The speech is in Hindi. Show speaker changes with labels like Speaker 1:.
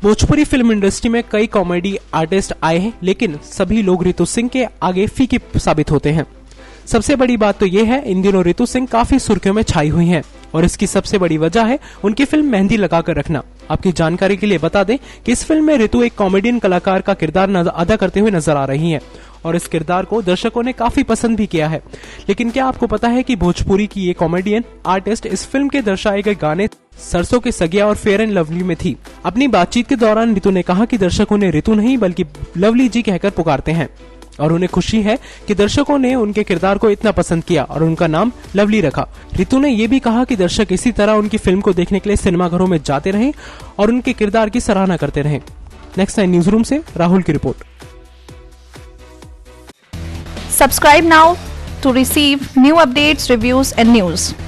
Speaker 1: भोजपुरी फिल्म इंडस्ट्री में कई कॉमेडी आर्टिस्ट आए हैं, लेकिन सभी लोग रितु सिंह के आगे फीके साबित होते हैं। सबसे बड़ी बात तो यह है, इन दिनों रितु सिंह काफी सुर्खियों में छाई हुई हैं और इसकी सबसे बड़ी वजह है उनकी फिल्म मेहंदी लगाकर रखना। आपकी जानकारी के लिए बता दें कि इस फिल्म में रितु एक कॉमेडियन कलाकार का किरदार अदा करते हुए नजर आ रही हैं और इस किरदार को दर्शकों ने काफी पसंद भी किया है। लेकिन क्या आपको पता है कि भोजपुरी की ये कॉमेडियन आर्टिस्ट इस फिल्म के दर्शाए गए गाने सरसों के सगिया और फेयर एंड लवली में थी। अपनी बातचीत के दौरान रितु ने कहा कि दर्शक उन्हें रितु नहीं बल्कि लवली जी कहकर पुकारते हैं और उन्हें खुशी है कि दर्शकों ने उनके किरदार को इतना पसंद किया और उनका नाम लवली रखा। रितु ने यह भी कहा कि दर्शक इसी तरह उनकी फिल्म को देखने के लिए सिनेमाघरों में जाते रहें और उनके किरदार की सराहना करते रहें। नेक्स्ट 9 न्यूज रूम से राहुल की report.
Speaker 2: Subscribe now to receive new updates, reviews and news.